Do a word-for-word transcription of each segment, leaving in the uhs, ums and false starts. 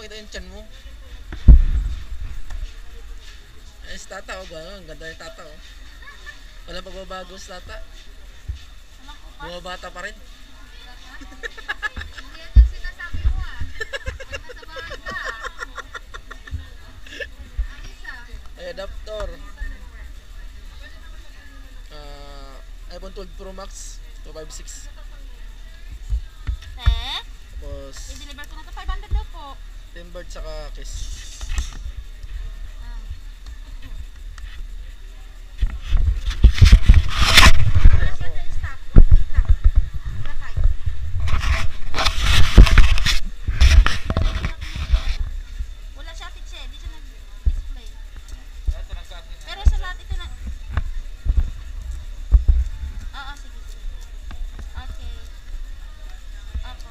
makita yung tiyan mo. Eh, si tata, oh, gano'n. Ang ganda yung tata, oh. Walang pagbabago si tata. Bumabata pa rin. Hindi yan yung sinasabi mo ah. Pag nasa bahay ka. Ang isa. Ay, adapter. Uh, iPhone twelve Pro Max two fifty-six. Eh? Tapos I-deliver ko na ito. five hundred daw po. Timbert saka kiss. Ah. Ay, ako. Wala siya sa stock. Wala stock. Latay. Wala siya titse. Di siya nag-display. Pero sa lahat ito na... Oo, sige, sige. Okay. Opo.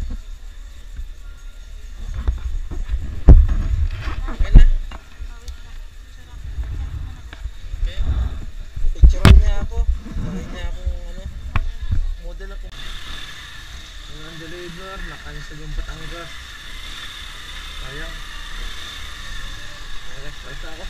Okay na? Oh, wait lang. Picture ako. Okay. Picturean niya ako. Sabihin niya akong ano, model ako. Ang deliver, nakansag yung Batangas. Sayang. Okay, basta ako.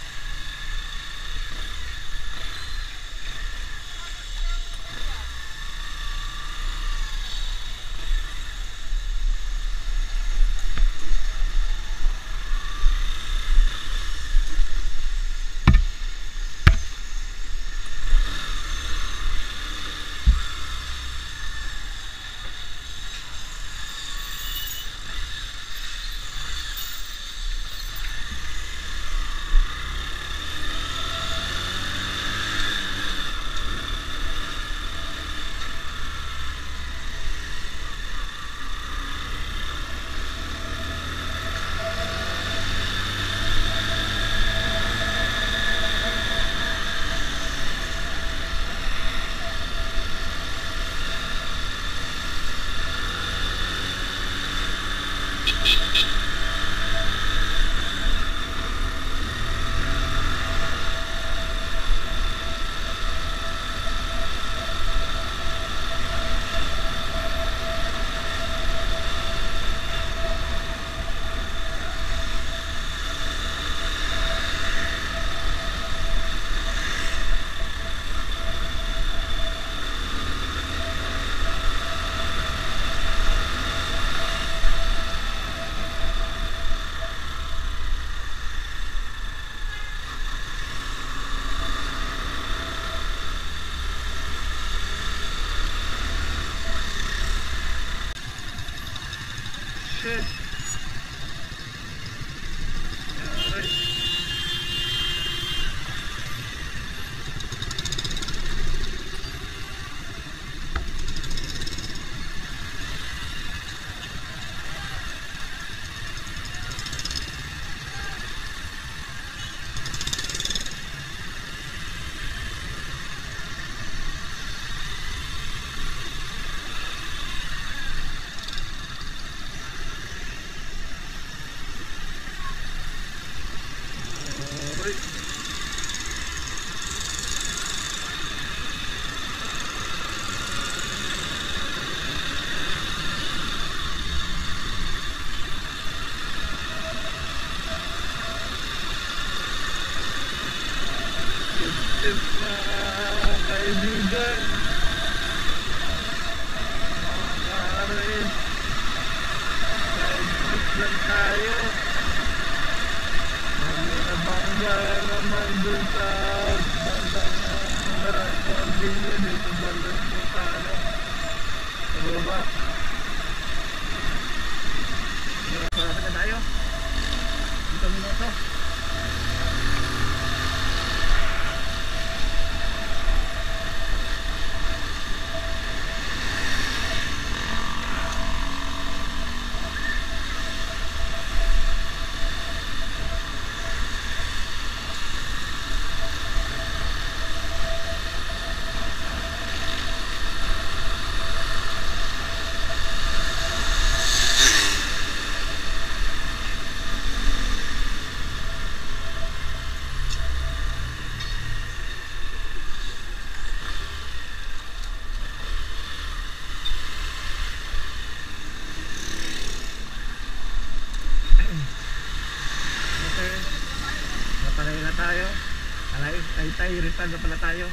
Shit. Kaibigan, maaari kahit lang tayo, nabangga naman dun sa bandang pamilya dito bandang Putana. Ano ba? Sarap na tayo. Dito minuto. Taytay, rezal na pala tayo.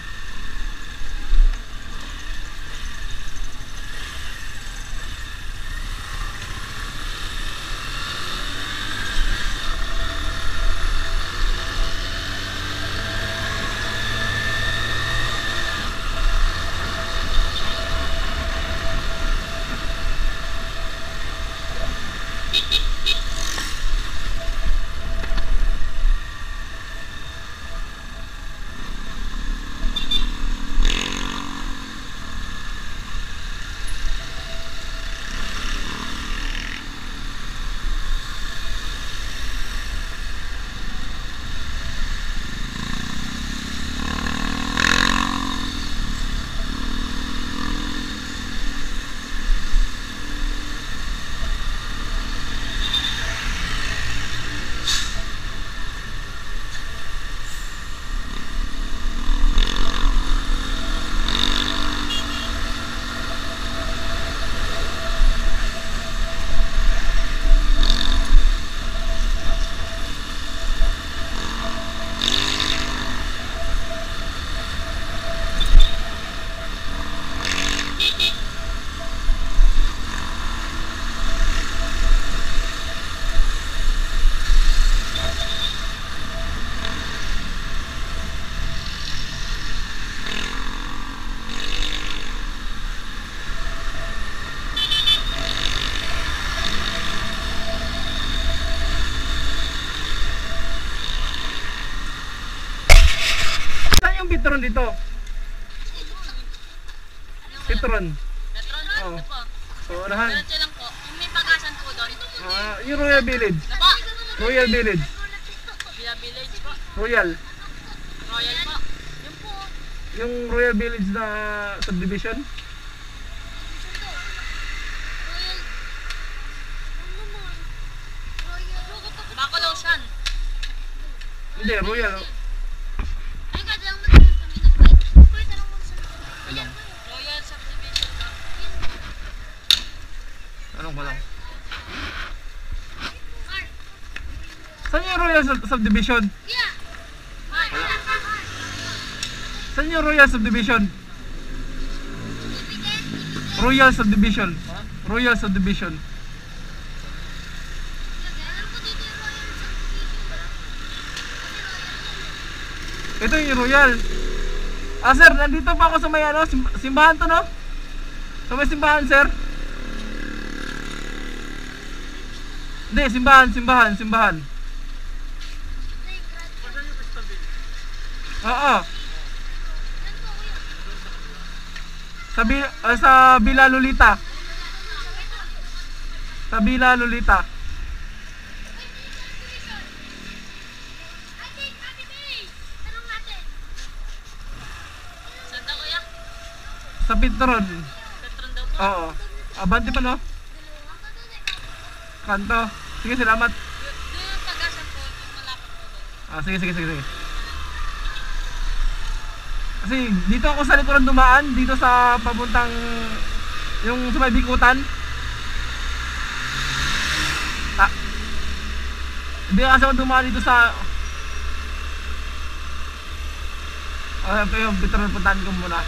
Petron dito. Petron. Petron? Oo. Ito po. So, unahan. Diretso lang po. Yung may pagasan po doon. Ah, yung Royal Village. Ano po? Royal Village. Villa Village po. Royal. Royal po. Yung po. Yung Royal Village na subdivision. Bacolosian. Hindi, Royal. Royal subdivision po. Anong ko lang? Saan yung Royal sub- Subdivision? Wala. Saan yung Royal Subdivision? Royal Subdivision. Royal Subdivision. Ito yung Royal. Ah sir, nandito pa ako sa may ano, sim- simbahan to no? Sa may simbahan sir? Hindi, simbahan, simbahan, simbahan. Oo. Sa, Bi ah, sa Villa Lolita. Sa Villa Lolita. Saan daw kuya? Sa Petron. Petron daw po. Oo. Abante pa no? Kanto. Sige, salamat. Yung yung pagasan po, yung malapit po doon. Ah, sige, sige, sige, sige. Kasi dito ako sa likuran dumaan, dito sa papuntang yung sa may Bikutan. Ah. Hindi kasi ako dumaan dito sa Ah, okay, yung Petron puntahan ko muna.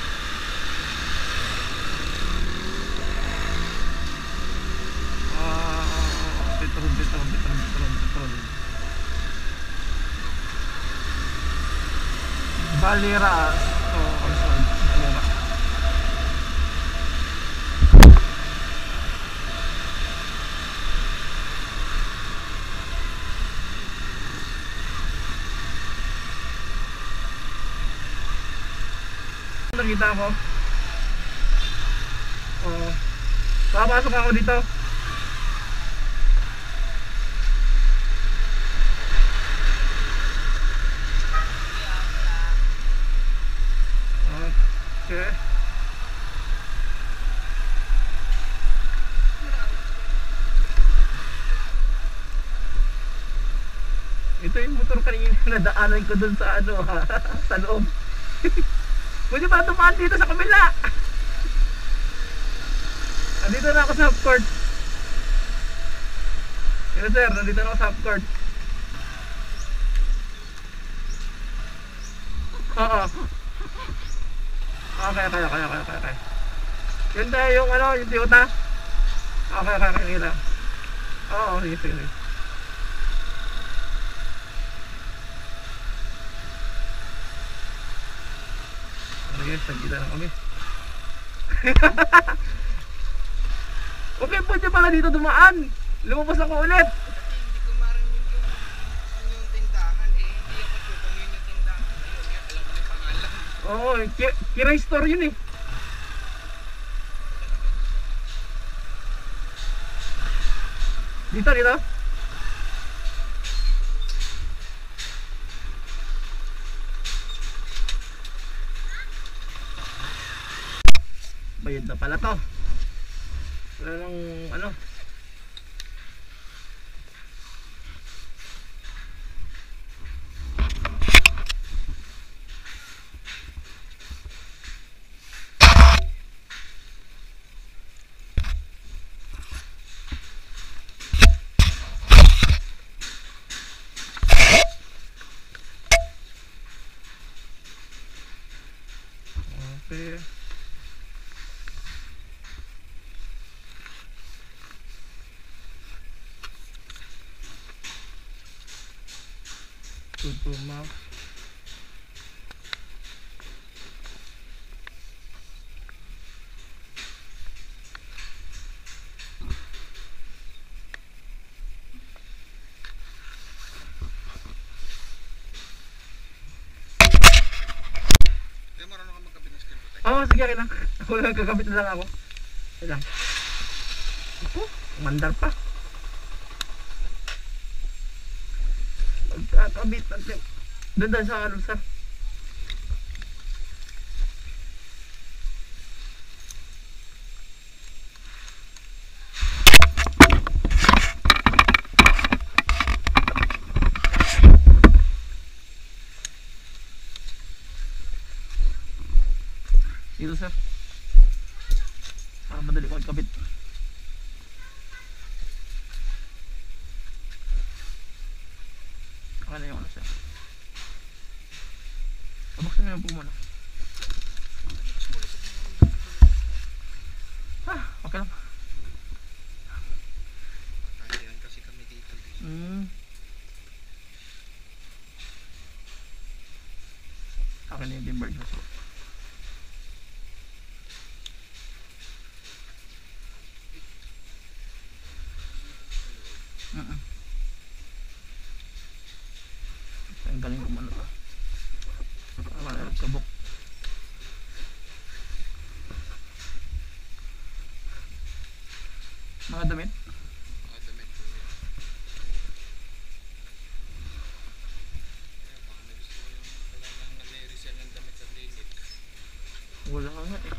Ah, Petron, Petron, Petron, Petron, Petron. Valera. Oh, console. Valera. Nakita ako. Oh. Papasok ako dito. Okay. Ito yung motor kanina na daanan ko dun sa ano ha, sa loob. Pwede ba tumaan dito sa kabila? Nandito na ako sa half court. Hello sir, nandito na ako sa half court. Oo. Okay, okay, okay, okay, okay, okay. Yun tayo yung ano, yung Toyota. Okay, okay, okay, kita. Oo, sige, sige, sige. Okay, sagita na kami. Okay, pwede pala dito dumaan. Lumabas ako ulit. Kasi hindi ko marinig yung, ano yung tindahan eh. Hindi ako sure kung yun yung tindahan. Ayun nga, alam ko yung pangalan. Oo, ki- Kiray store yun eh. Dito, dito. Bayad na pala to. Wala nang ano. Okay. Tutumak. Kaya marunong ka magkabit ng screen protector. Oo, oh, sige akin lang. Ako lang kakabit na lang ako. Sige lang. Ako, mandar pa. Magkakabit natin. Doon doon sa ano sir. Dito sir. Para madali ko magkabit. Ano yung ano sir? Abuksan mo yung po muna. Ah, okay lang. Tangihan kasi kami dito. Hmm. Akin na yung timber niya sir. Mm-mm. Ang galing ko muna to. Para na nagkabok. Mga damit? Mga damit ko yun. Kaya baka may gusto mo yung talagang nag-resell ng damit sa daily. Wala nga eh.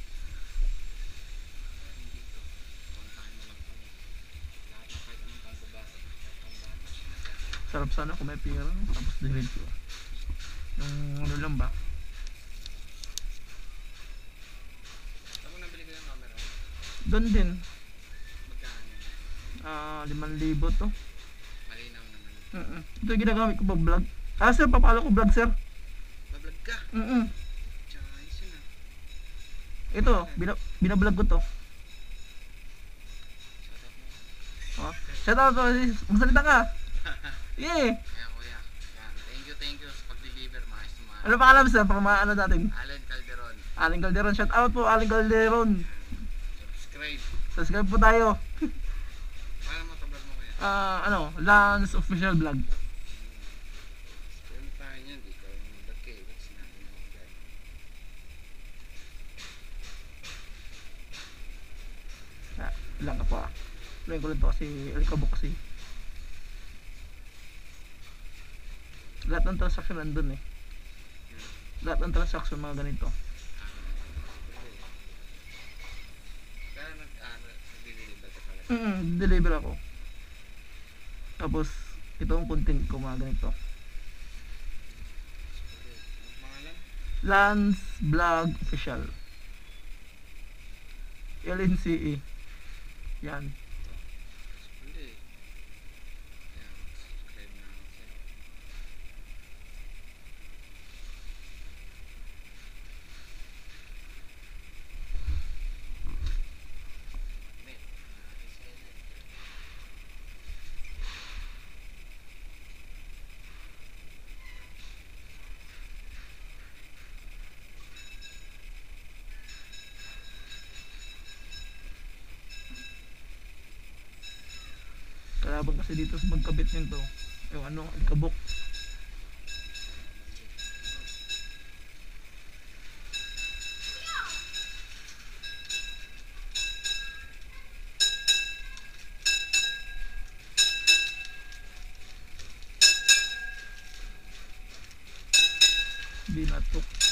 Meron dito. Puntahan mo lang kami. Lahat ng kahit anong pangbabae. Kahit pangbatas. Sarap sana kung may pera no? Tapos delete ko. Yung ano lang ba? Saan mo nabili ko yung camera? Doon din. Magkano yun? Ah, limang libo to. Malinaw naman. Mm-mm. Ito yung ginagamit ko pa vlog. Ah sir, papalo ko vlog sir. Bablog ka. Mm-mm. Tsaka ayos yun ah. Ito, bina binablog ko to. Shoutout mo. Oh. Shout out to, magsalita ka. Yeah. Kaya kuya. Yan. Thank you, thank you sa pag-deliver. Maayos na maayos. Ano pa alam sir, pang mga ano natin? Allen Calderon. Aling Calderon, shout out po Aling Calderon. Subscribe. Subscribe po tayo. Paano mo tablag mo kuya? Ah, ano, Lance official vlog. Kung tayo niyan, di ka yung vlog kayo. Sinabi mo ang vlog. Ah, lang ka pa. Lang ko lang to kasi alikabok kasi. Lahat ng transaction nandun eh. Lahat ng transaction mga ganito. Kaya nag, ano, nag-deliver ka pala. Mm, deliver ako. Tapos ito ang content ko mga ganito. Ang pangalan? Lance Vlog Official. L N C E. Yan. Hindi. Kaya subscribe na ako sa'yo. laban kasi dito sa magkabit nito. Yung ano, kabok. Binatok.